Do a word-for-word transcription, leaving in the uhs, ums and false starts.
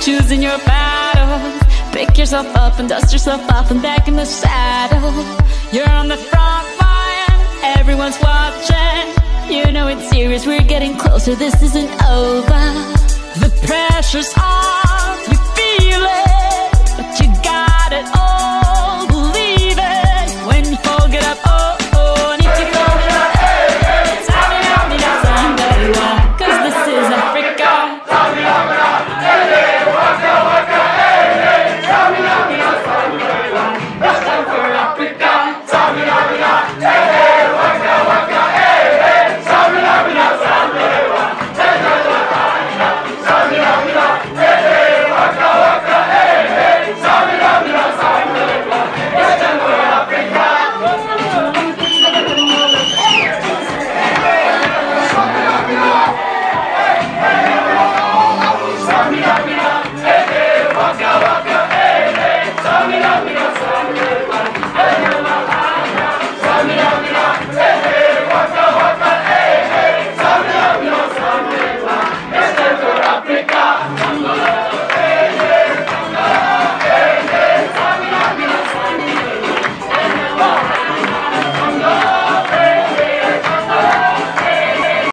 choosing your battles. Pick yourself up and dust yourself off and back in the saddle. You're on the front line, everyone's watching. You know it's serious, we're getting closer, this isn't over. The pressure's on, you feel it, but you got it all, believe it. When you fall, get up, oh, oh, and if you fall, get up, hey, hey. Samina, mina, sangalewa, cause this is Africa. Samina, mina, hey, hey, waka, waka, hey, hey. Samina, mina, sangalewa, it's time for Africa. Samina, mina, hey, hey, waka, waka, hey, hey. Samina, mina, sangalewa, hey, hey, waka, Samina, mina, hey, hey, waka, waka, hey, hey. Samina, mina, sangalewa, it's time for Africa. Samina, mina, hey,